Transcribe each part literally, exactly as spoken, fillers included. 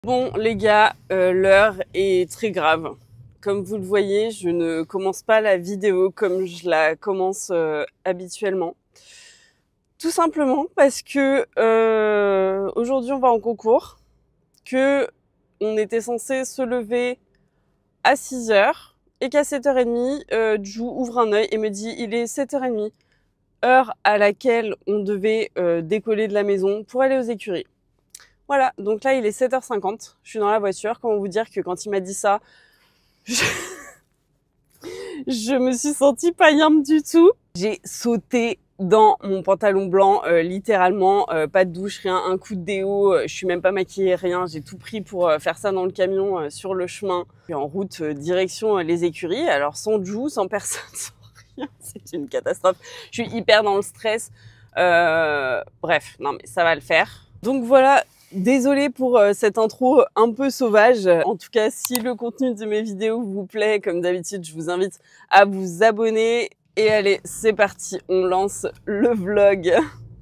Bon les gars, euh, l'heure est très grave. Comme vous le voyez, je ne commence pas la vidéo comme je la commence euh, habituellement. Tout simplement parce que euh, aujourd'hui on va en concours, que on était censé se lever à six heures et qu'à sept heures trente, euh, Ju ouvre un œil et me dit il est sept heures trente, heure à laquelle on devait euh, décoller de la maison pour aller aux écuries. Voilà, donc là il est sept heures cinquante, je suis dans la voiture. Comment vous dire que quand il m'a dit ça, je, je me suis sentie pas yambe du tout. J'ai sauté dans mon pantalon blanc, euh, littéralement, euh, pas de douche, rien, un coup de déo, euh, je suis même pas maquillée, rien, j'ai tout pris pour euh, faire ça dans le camion, euh, sur le chemin. Et en route, euh, direction euh, les écuries, alors sans Ju, sans personne, sans rien, c'est une catastrophe. Je suis hyper dans le stress, euh, bref, non mais ça va le faire. Donc voilà. Désolée pour euh, cette intro un peu sauvage. En tout cas, si le contenu de mes vidéos vous plaît, comme d'habitude, je vous invite à vous abonner. Et allez, c'est parti, on lance le vlog.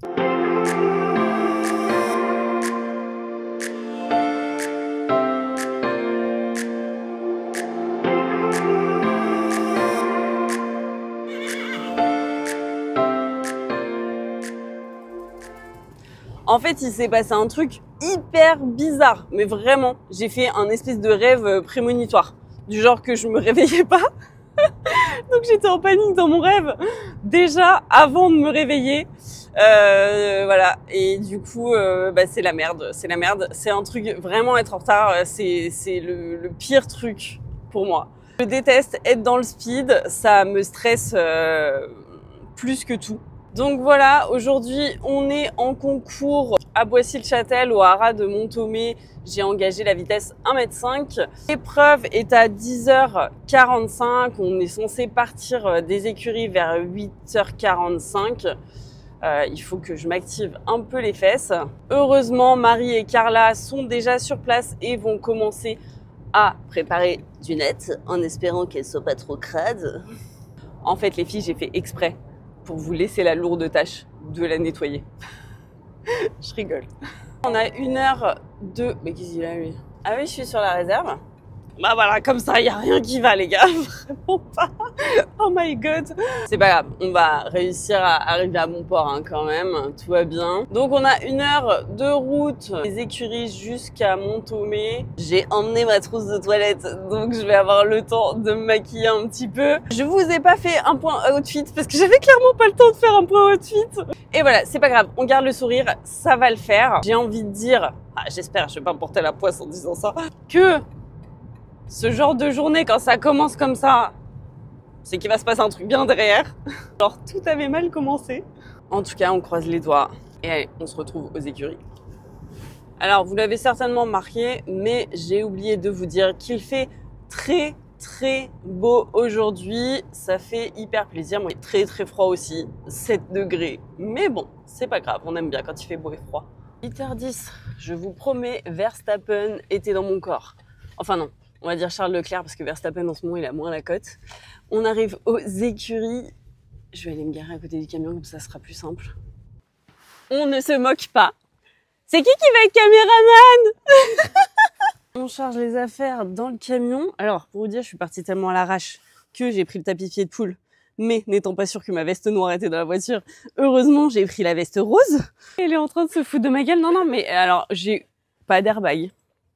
En fait, il s'est passé un truc hyper bizarre, mais vraiment, j'ai fait un espèce de rêve prémonitoire, du genre que je me réveillais pas, donc j'étais en panique dans mon rêve, déjà avant de me réveiller, euh, voilà, et du coup, euh, bah, c'est la merde, c'est la merde, c'est un truc, vraiment être en retard, c'est c'est le, le pire truc pour moi. Je déteste être dans le speed, ça me stresse euh, plus que tout. Donc voilà, aujourd'hui on est en concours à Boissy-le-Châtel au haras de Monthomé. J'ai engagé la vitesse un mètre cinq. L'épreuve est à dix heures quarante-cinq. On est censé partir des écuries vers huit heures quarante-cinq. Euh, il faut que je m'active un peu les fesses. Heureusement, Marie et Carla sont déjà sur place et vont commencer à préparer du net en espérant qu'elles soient pas trop crades. En fait les filles, j'ai fait exprès pour vous laisser la lourde tâche de la nettoyer. Je rigole. On a une heure de... Mais qu'est-ce qu'il a lui? Ah oui, je suis sur la réserve. Bah voilà, comme ça, il n'y a rien qui va les gars. Vraiment pas. Oh my god. C'est pas grave, on va réussir à arriver à bon port hein, quand même. Tout va bien. Donc on a une heure de route des écuries jusqu'à Monthomé. J'ai emmené ma trousse de toilette, donc je vais avoir le temps de me maquiller un petit peu. Je vous ai pas fait un point outfit parce que j'avais clairement pas le temps de faire un point outfit. Et voilà, c'est pas grave, on garde le sourire, ça va le faire. J'ai envie de dire, ah, j'espère, je vais pas me porter la poisse en disant ça, que ce genre de journée, quand ça commence comme ça, c'est qu'il va se passer un truc bien derrière. Alors, tout avait mal commencé. En tout cas, on croise les doigts. Et allez, on se retrouve aux écuries. Alors, vous l'avez certainement remarqué, mais j'ai oublié de vous dire qu'il fait très, très beau aujourd'hui. Ça fait hyper plaisir. Moi, il est très, très froid aussi. sept degrés. Mais bon, c'est pas grave. On aime bien quand il fait beau et froid. huit heures dix. Je vous promets, Verstappen était dans mon corps. Enfin, non. On va dire Charles Leclerc parce que Verstappen en ce moment il a moins la cote. On arrive aux écuries. Je vais aller me garer à côté du camion comme ça sera plus simple. On ne se moque pas. C'est qui qui va être caméraman? On charge les affaires dans le camion. Alors pour vous dire, je suis partie tellement à l'arrache que j'ai pris le tapis pied de poule. Mais n'étant pas sûre que ma veste noire était dans la voiture, heureusement j'ai pris la veste rose. Elle est en train de se foutre de ma gueule. Non non mais alors j'ai pas d'airbag.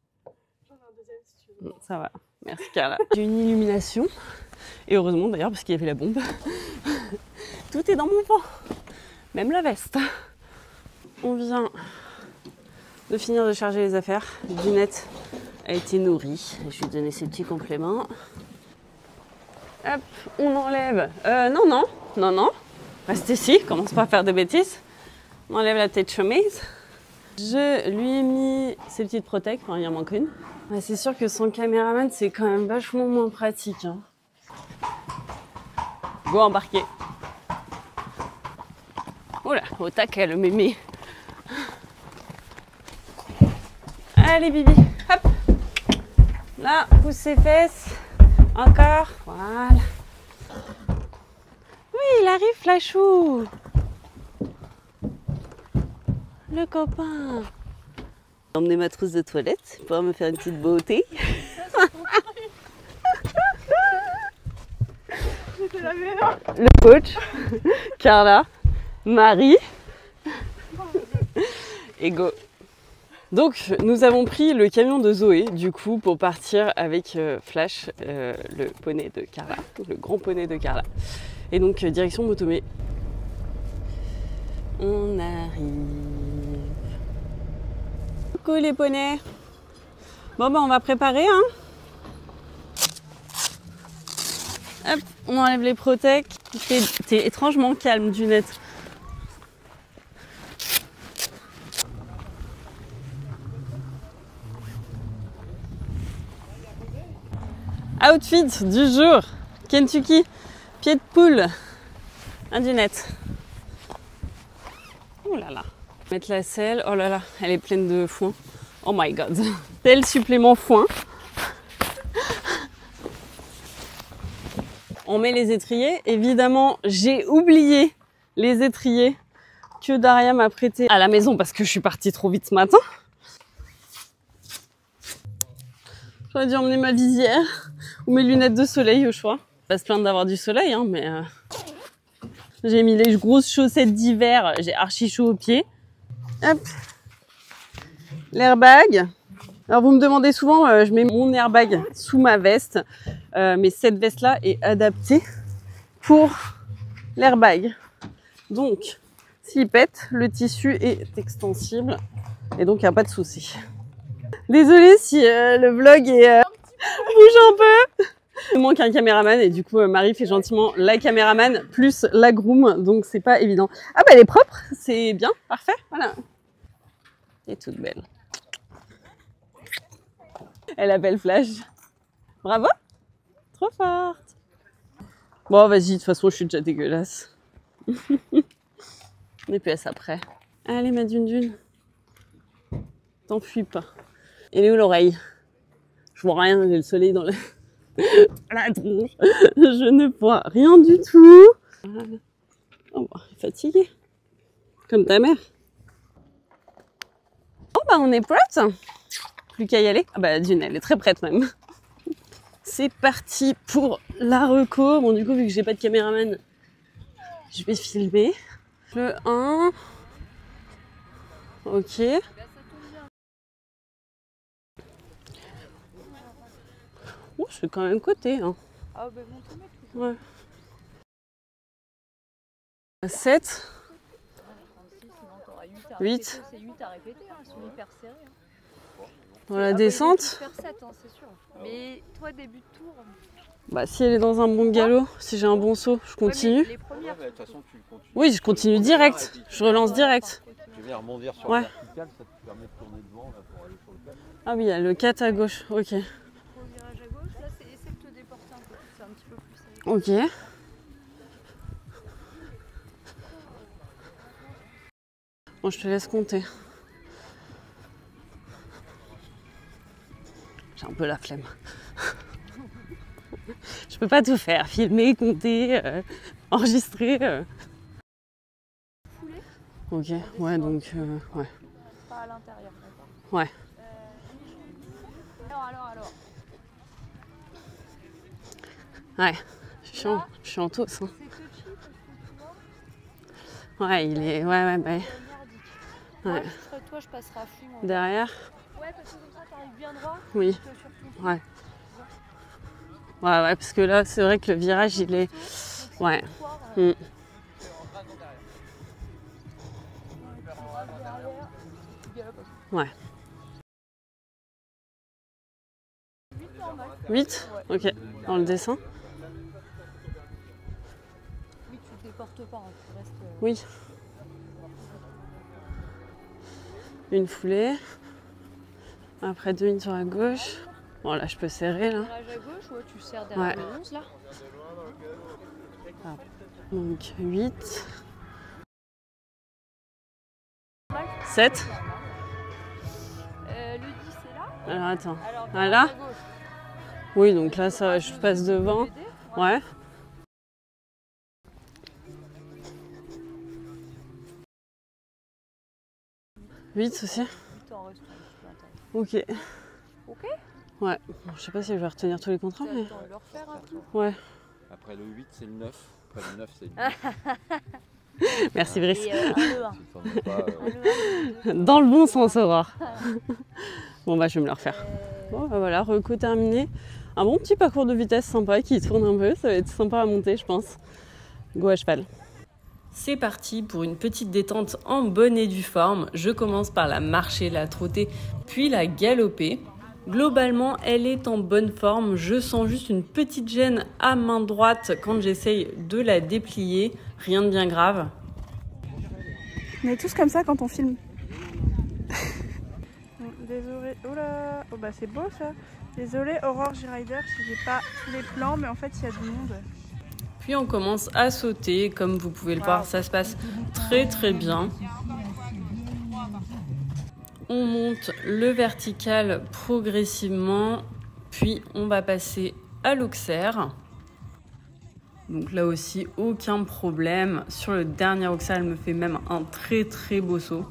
Ça va, merci Carla. J'ai une illumination, et heureusement d'ailleurs parce qu'il y avait la bombe. Tout est dans mon vent, même la veste. On vient de finir de charger les affaires. Ginette a été nourrie, je lui ai donné ses petits compléments. Hop, on enlève. Euh, non, non, non, non. Reste ici, commence pas à faire des bêtises. On enlève la tête chemise. Je lui ai mis ses petites protèques, enfin il en manque une. Ouais, c'est sûr que son caméraman, c'est quand même vachement moins pratique. Hein. Go embarquer. Oula, au taquet le mémé. Allez Bibi, hop. Là, pousse ses fesses. Encore, voilà. Oui, il arrive Flashou. Le copain. J'ai emmené ma trousse de toilette pour me faire une petite beauté. Le coach, Carla, Marie et Go. Donc nous avons pris le camion de Zoé du coup pour partir avec euh, Flash, euh, le poney de Carla, le grand poney de Carla. Et donc euh, direction Motomé. On arrive. Coucou les poneys. Bon bah on va préparer hein. Hop, on enlève les protèques. T'es, t'es étrangement calme, Dunette. Outfit du jour. Kentucky, pied de poule. Un Dunette. Oh là là. Mettre la selle. Oh là là, elle est pleine de foin. Oh my god. Tel supplément foin. On met les étriers. Évidemment, j'ai oublié les étriers que Daria m'a prêté à la maison parce que je suis partie trop vite ce matin. J'aurais dû emmener ma visière ou mes lunettes de soleil au choix. Pas se plaindre d'avoir du soleil, hein, mais euh... j'ai mis les grosses chaussettes d'hiver. J'ai archi chaud aux pieds. Hop. L'airbag. Alors vous me demandez souvent, euh, je mets mon airbag sous ma veste, euh, mais cette veste-là est adaptée pour l'airbag. Donc, s'il pète, le tissu est extensible et donc il n'y a pas de souci. Désolée si euh, le vlog est, euh, bouge un peu. Il manque un caméraman et du coup euh, Marie fait gentiment la caméraman plus la groom, donc c'est pas évident. Ah bah elle est propre, c'est bien, parfait, voilà. Elle est toute belle. Elle appelle Flash. Bravo. Trop forte. Bon, vas-y, de toute façon, je suis déjà dégueulasse. Et puis à ça après. Allez, ma Dune Dune. T'enfuis pas. Elle est où l'oreille? Je vois rien, j'ai le soleil dans le... la tronche. Je ne vois rien du tout. Oh, bah, fatiguée. Comme ta mère. Oh, bah, on est prête. Plus qu'à y aller. Ah bah Dune, elle est très prête même. C'est parti pour la reco. Bon du coup vu que j'ai pas de caméraman, je vais filmer. Le un. Ok. Oh, je suis quand même côté. Hein. Ah bah bon, ouais. sept. huit. Dans la descente. Mais toi, début de tour. Bah, si elle est dans un bon galop, si j'ai un bon saut, je continue. Ouais, les premières... Oui, je continue direct. Je relance direct. Tu viens rebondir sur ouais. la verticale, ça te permet de tourner devant là, pour aller sur le quatre. Ah oui, il y a le quatre à gauche. Ok. Au virage à gauche, là, c'est essayer de te déporter un peu. C'est un petit peu plus sérieux. Ok. Bon, je te laisse compter. J'ai un peu la flemme. Je peux pas tout faire, filmer, compter, euh, enregistrer. Euh. Ok, ouais, donc euh, ouais. Pas à l'intérieur. Ouais. Euh... Alors, alors, alors. Ouais, je suis en, je suis en tous. Hein. Ouais, il est, ouais, ouais, bah. Ouais. Moi, juste toi, je passerai à fond. Derrière. Ouais, parce que comme ça, t'arrives bien droit. Oui. Ouais. Ouais, ouais, parce que là, c'est vrai que le virage, il est... Ouais. Mm. Ouais. huit. Ok. Dans le dessin. Oui, tu te déportes pas, tu restes... Oui. Une foulée. Après deux lignes sur la gauche. Bon, là, je peux serrer, là. Virage à gauche, ouais, tu serres derrière ouais. Le onze, là. Ah. Donc, huit. sept. Euh, le dix, c'est là. Alors, attends. Alors, ah, là oui, donc là, ça, je passe devant. Ouais. huit aussi. Ok. Ok. Ouais. Bon, je sais pas si je vais retenir tous les contrats, mais... On va leur faire un truc. Ouais. Après le huit, c'est le neuf. Après le neuf, c'est le dix. Merci Brice. Et euh, un E un. Si t'en as pas, euh, Un E un. Dans le bon sens, Aurore. Bon bah je vais me le refaire. Euh, Bon bah voilà, reco terminé. Un bon petit parcours de vitesse sympa qui tourne un peu, ça va être sympa à monter je pense. Go à cheval. C'est parti pour une petite détente en bonne et due forme. Je commence par la marcher, la trotter, puis la galoper. Globalement, elle est en bonne forme. Je sens juste une petite gêne à main droite quand j'essaye de la déplier. Rien de bien grave. On est tous comme ça quand on filme. Désolé. Oh là. Oh bah c'est beau ça. Désolé Aurore J-Rider si j'ai pas tous les plans, mais en fait il y a du monde. Puis on commence à sauter. Comme vous pouvez le Wow. voir, ça se passe très très bien. On monte le vertical progressivement, puis on va passer à l'auxerre. Donc là aussi, aucun problème. Sur le dernier auxerre, elle me fait même un très très beau saut.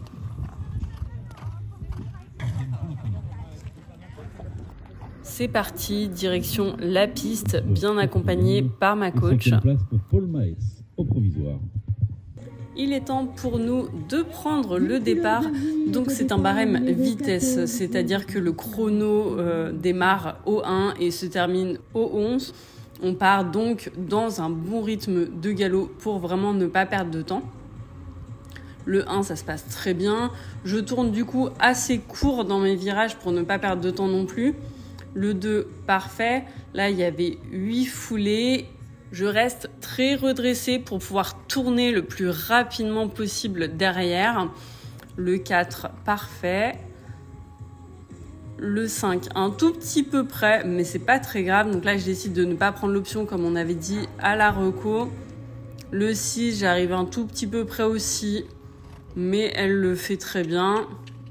C'est parti, direction la piste, bien accompagnée par ma coach. Place pour Paul Maes, au provisoire. Il est temps pour nous de prendre le départ. Donc c'est un barème vitesse, c'est-à-dire que le chrono euh, démarre au un et se termine au onze. On part donc dans un bon rythme de galop pour vraiment ne pas perdre de temps. Le un, ça se passe très bien. Je tourne du coup assez court dans mes virages pour ne pas perdre de temps non plus. Le deux, parfait. Là, il y avait huit foulées. Je reste très redressée pour pouvoir tourner le plus rapidement possible derrière. Le quatre, parfait. Le cinq, un tout petit peu près, mais c'est pas très grave. Donc là, je décide de ne pas prendre l'option comme on avait dit à la reco. Le six, j'arrive un tout petit peu près aussi, mais elle le fait très bien.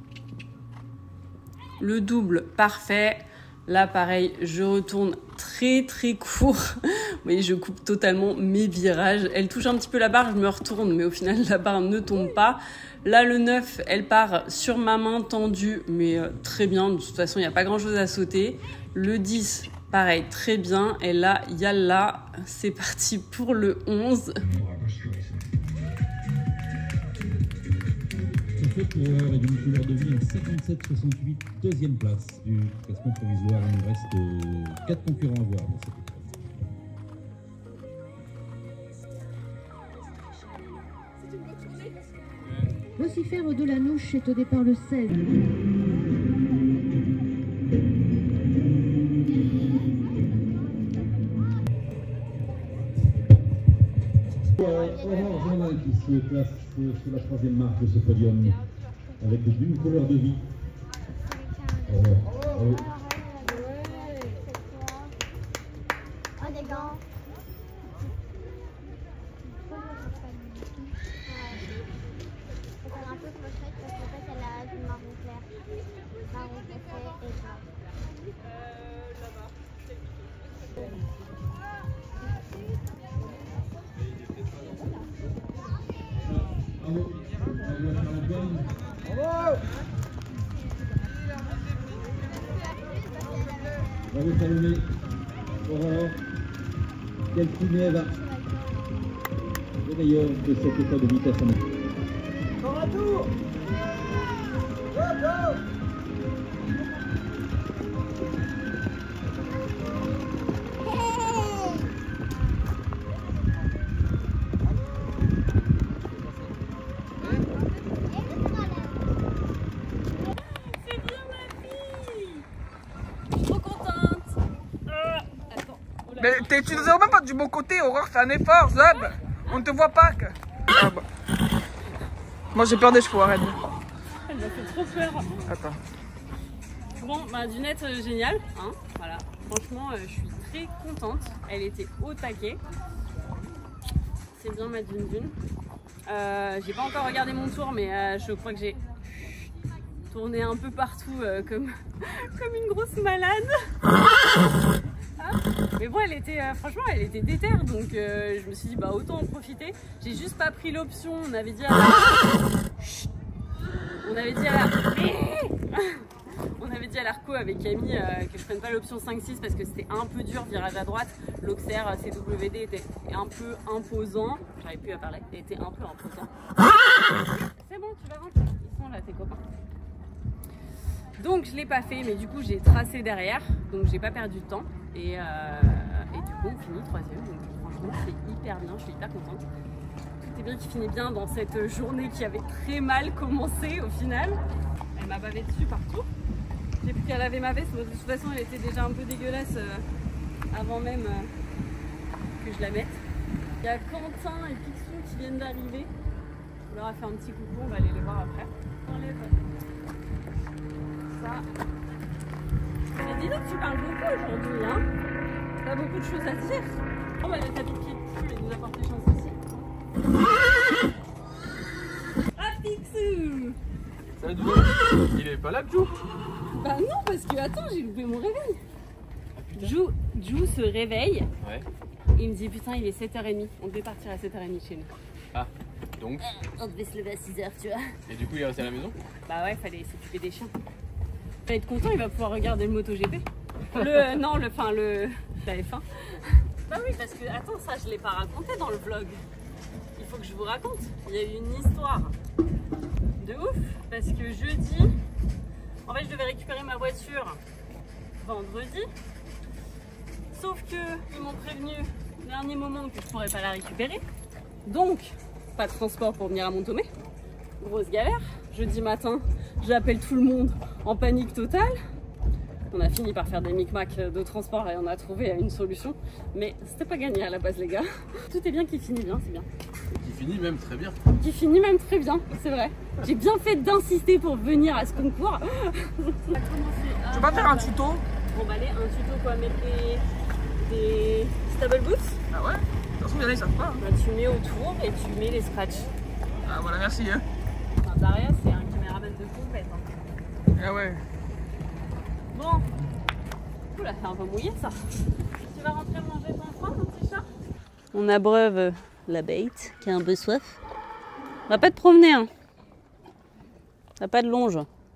Le double, parfait. Là, pareil, je retourne très très court. Vous voyez, je coupe totalement mes virages. Elle touche un petit peu la barre, je me retourne, mais au final, la barre ne tombe pas. Là, le neuf, elle part sur ma main tendue, mais euh, très bien. De toute façon, il n'y a pas grand-chose à sauter. Le dix, pareil, très bien. Et là, yalla, c'est parti pour le onze. Ce coureur est d'une couleur de vie en cinquante-sept soixante-huit, deuxième place du classement provisoire. Il nous reste euh, quatre concurrents à voir dans cette épreuve. Vocifère de la Nouche est au départ le seize. Aurore Jolin qui se place sur la troisième marque de ce podium avec d'une couleur de vie. Aurore. Bravo. Oh, des gants. Un peu clochette parce qu'en fait elle a du marron clair. Marron foncé et blanc. Bravo. Bravo. Bravo Salomé. Aurore. Quel prix Eva. Le meilleur de cette épreuve de vitesse en main. Mais t'es- tu ne seras même pas du bon côté, Aurore, fais un effort, Zeb. On ne te voit pas que. Ah bah. Moi j'ai peur des chevaux, arrête. Elle m'a fait trop peur. Attends. Bon, bah dunette euh, géniale, hein, voilà. Franchement, euh, je suis très contente. Elle était au taquet. C'est bien ma dune dune. Euh, j'ai pas encore regardé mon tour, mais euh, je crois que j'ai tourné un peu partout euh, comme, comme une grosse malade. Ah, mais bon, elle était, euh, franchement, elle était déterre, donc euh, je me suis dit, bah autant en profiter. J'ai juste pas pris l'option, on avait dit à la... On avait dit à la... On avait dit dit à l'Arco avec Camille euh, que je prenne pas l'option cinq six parce que c'était un peu dur, virage à droite. L'Auxerre C W D était un peu imposant. J'arrive plus à parler, il était un peu imposant. C'est bon, tu vas rentrer. Ils sont là, tes copains. Donc je l'ai pas fait, mais du coup j'ai tracé derrière, donc j'ai pas perdu de temps. Et, euh, et du coup on finit troisième, donc franchement c'est hyper bien, je suis hyper contente. Tout est bien qui finit bien dans cette journée qui avait très mal commencé au final. Elle m'a bavé dessus partout. J'ai plus qu'à laver ma veste, de toute façon elle était déjà un peu dégueulasse euh, avant même euh, que je la mette. Il y a Quentin et Picsou qui viennent d'arriver. On leur a fait un petit coucou, on va aller les voir après. On enlève ça. Mais dis donc, tu parles beaucoup aujourd'hui, hein? T'as beaucoup de choses à dire. On va mettre ta petite pied dessus et nous apporter chance aussi. Ah, Picsou! Ça Jou, il est pas là, Jou? Bah non, parce que attends, j'ai loupé mon réveil. Ah, Jou, Jou se réveille. Ouais. Et il me dit putain, il est sept heures trente. On devait partir à sept heures trente chez nous. Ah, donc? On devait se lever à six heures, tu vois. Et du coup, il est resté à la maison? Bah ouais, fallait s'occuper des chiens. Il va être content, il va pouvoir regarder le MotoGP. Le, euh, non, le, enfin, le, la F un. Bah oui, parce que, attends, ça, je l'ai pas raconté dans le vlog. Il faut que je vous raconte. Il y a eu une histoire de ouf, parce que jeudi, en fait, je devais récupérer ma voiture vendredi. Sauf que ils m'ont prévenu au dernier moment que je pourrais pas la récupérer. Donc, pas de transport pour venir à Montomé. Grosse galère. Jeudi matin, j'appelle tout le monde en panique totale. On a fini par faire des micmacs de transport et on a trouvé une solution. Mais c'était pas gagné à la base, les gars. Tout est bien qui finit bien, c'est bien. Et qui finit même très bien. Qui finit même très bien, c'est vrai. J'ai bien fait d'insister pour venir à ce concours. Tu vas pas faire un tuto? Bon bah allez, un tuto quoi, mettre des, des stable boots. Ah ouais? De toute façon, il y en a, ils savent pas. Hein. Bah, tu mets autour et tu mets les scratchs. Ah voilà, merci. Hein. Enfin, Daria, c'est un caméraman de compète. Hein. Ah ouais. Bon. Oula, c'est un peu mouillé ça. Tu vas rentrer manger ton pain, mon petit chat? On abreuve la bête qui a un peu soif. On va pas te promener, hein. T'as pas de longe.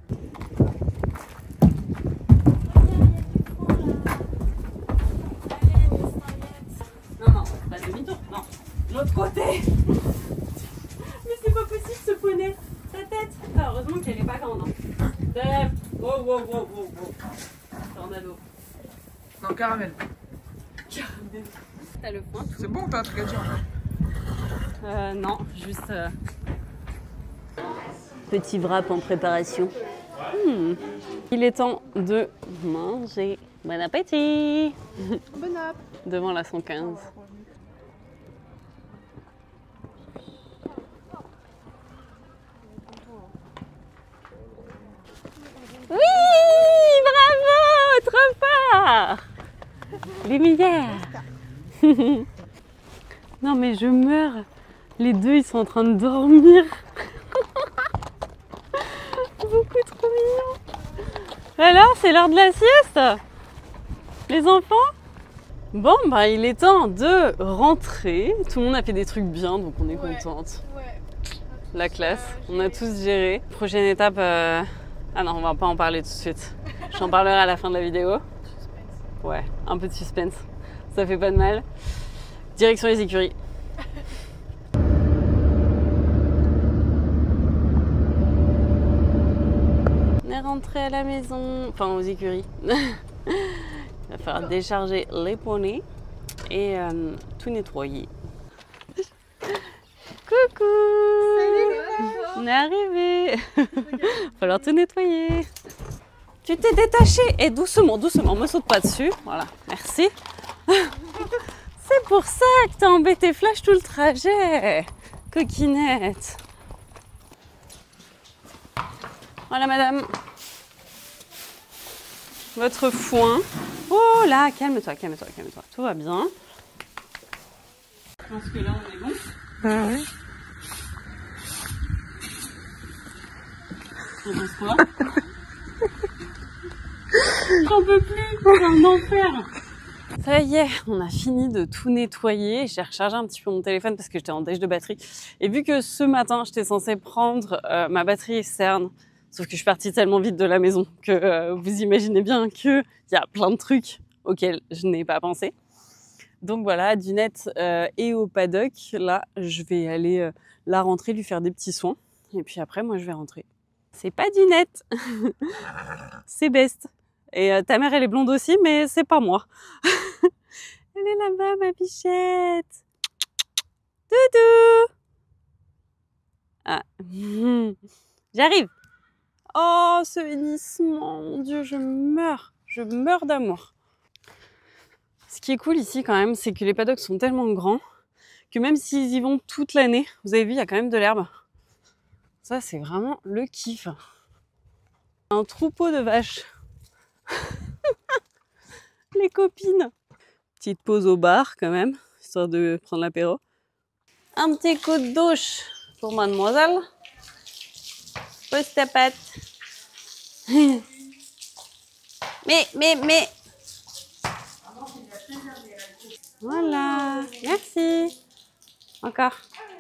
Non, non, pas demi-tour, non. L'autre côté. Mais c'est pas possible ce poney. Ta tête. Ah, heureusement qu'elle est pas grande. Hein. Dave. Wow, wow, wow, wow, wow. Tornado. Non, caramel. Caramel. T'as le point. C'est bon ou t'as un truc à dire? Euh, non, juste. Euh... Petit wrap en préparation. Hmm. Il est temps de manger. Bon appétit. Bon app. Devant la cent quinze. Oui, bravo, trop fort. Les meilleurs. Non mais je meurs. Les deux, ils sont en train de dormir. Beaucoup trop mignon. Alors, c'est l'heure de la sieste, les enfants? Bon, bah il est temps de rentrer. Tout le monde a fait des trucs bien, donc on est Ouais. contente. Ouais. La classe, on a tous géré. Prochaine étape, euh... ah non, on va pas en parler tout de suite. J'en parlerai à la fin de la vidéo. Ouais, un peu de suspense. Ça fait pas de mal. Direction les écuries. On est rentré à la maison, enfin aux écuries. Il va falloir décharger les poneys et euh, tout nettoyer. Coucou! Salut! On est arrivé! Il va falloir tout nettoyer. Tu t'es détaché! Et doucement, doucement, me saute pas dessus. Voilà, merci. C'est pour ça que t'as embêté Flash tout le trajet. Coquinette. Voilà madame. Votre foin. Oh là, calme-toi, calme-toi, calme-toi. Tout va bien. Je pense que là on est bon. Ah ouais. T'en penses quoi? J'en peux plus, c'est un enfer. Ça y est, on a fini de tout nettoyer. J'ai rechargé un petit peu mon téléphone parce que j'étais en déche de batterie. Et vu que ce matin, j'étais censée prendre euh, ma batterie externe Sauf que je suis partie tellement vite de la maison que euh, vous imaginez bien qu'il y a plein de trucs auxquels je n'ai pas pensé. Donc voilà, Dunette euh, est au paddock. Là, je vais aller euh, la rentrer, lui faire des petits soins. Et puis après, moi, je vais rentrer. C'est pas Dunette, c'est Best. Et euh, ta mère, elle est blonde aussi, mais c'est pas moi. Elle est là-bas, ma bichette. Doudou. Ah, j'arrive. Oh, ce hennissement, mon Dieu, je meurs. Je meurs d'amour. Ce qui est cool ici quand même, c'est que les paddocks sont tellement grands que même s'ils y vont toute l'année, vous avez vu, il y a quand même de l'herbe. Ça, c'est vraiment le kiff. Un troupeau de vaches. Les copines. Petite pause au bar quand même, histoire de prendre l'apéro. Un petit coup de douche pour mademoiselle. Pose ta patte. Mais, mais, mais. Voilà, merci. Encore.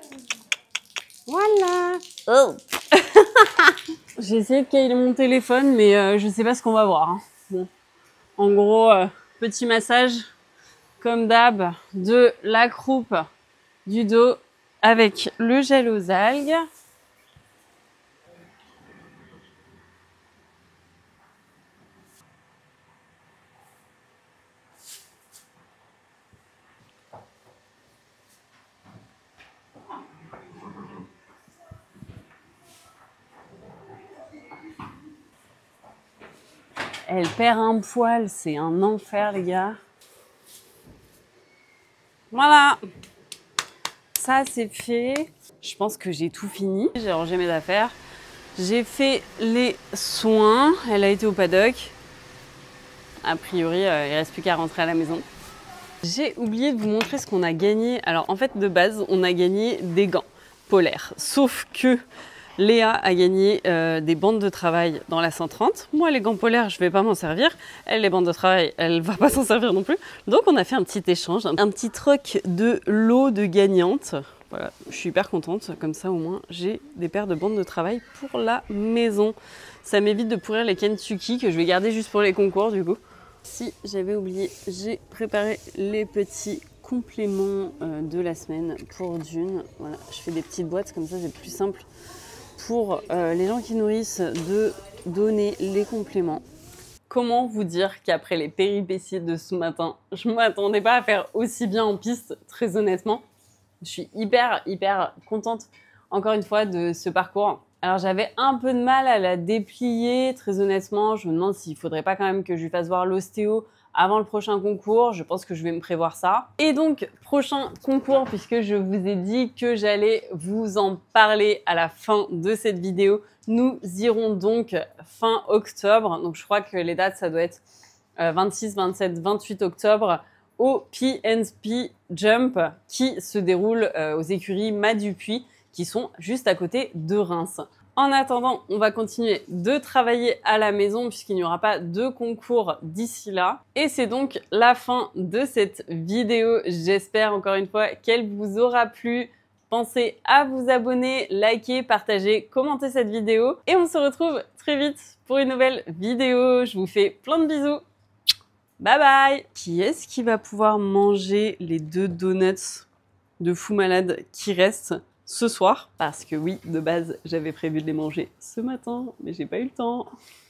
Voilà. Oh. J'ai essayé de caler mon téléphone, mais euh, je sais pas ce qu'on va voir. Hein. Bon. En gros, euh, petit massage, comme d'hab, de la croupe, du dos, avec le gel aux algues. Elle perd un poil, c'est un enfer, les gars. Voilà. Ça, c'est fait. Je pense que j'ai tout fini. J'ai rangé mes affaires. J'ai fait les soins. Elle a été au paddock. A priori, euh, il ne reste plus qu'à rentrer à la maison. J'ai oublié de vous montrer ce qu'on a gagné. Alors, en fait, de base, on a gagné des gants polaires. Sauf que Léa a gagné euh, des bandes de travail dans la cent trente. Moi, les gants polaires, je ne vais pas m'en servir. Elle, les bandes de travail, elle ne va pas s'en servir non plus. Donc, on a fait un petit échange, un petit troc de lot de gagnantes. Voilà, je suis hyper contente. Comme ça, au moins, j'ai des paires de bandes de travail pour la maison. Ça m'évite de pourrir les Kentucky que je vais garder juste pour les concours, du coup. Si j'avais oublié, j'ai préparé les petits compléments euh, de la semaine pour Dune. Voilà, je fais des petites boîtes, comme ça, c'est plus simple pour euh, les gens qui nourrissent de donner les compléments. Comment vous dire qu'après les péripéties de ce matin, je ne m'attendais pas à faire aussi bien en piste, très honnêtement. Je suis hyper, hyper contente, encore une fois, de ce parcours. Alors, j'avais un peu de mal à la déplier, très honnêtement. Je me demande s'il ne faudrait pas quand même que je lui fasse voir l'ostéo avant le prochain concours. Je pense que je vais me prévoir ça. Et donc, prochain concours, puisque je vous ai dit que j'allais vous en parler à la fin de cette vidéo. Nous irons donc fin octobre. Donc, je crois que les dates, ça doit être vingt-six, vingt-sept, vingt-huit octobre au P and P Jump qui se déroule aux écuries Mas-du-Puy, qui sont juste à côté de Reims. En attendant, on va continuer de travailler à la maison puisqu'il n'y aura pas de concours d'ici là. Et c'est donc la fin de cette vidéo. J'espère encore une fois qu'elle vous aura plu. Pensez à vous abonner, liker, partager, commenter cette vidéo. Et on se retrouve très vite pour une nouvelle vidéo. Je vous fais plein de bisous. Bye bye. Qui est-ce qui va pouvoir manger les deux donuts de fou malade qui restent ce soir? Parce que oui, de base, j'avais prévu de les manger ce matin, mais j'ai pas eu le temps.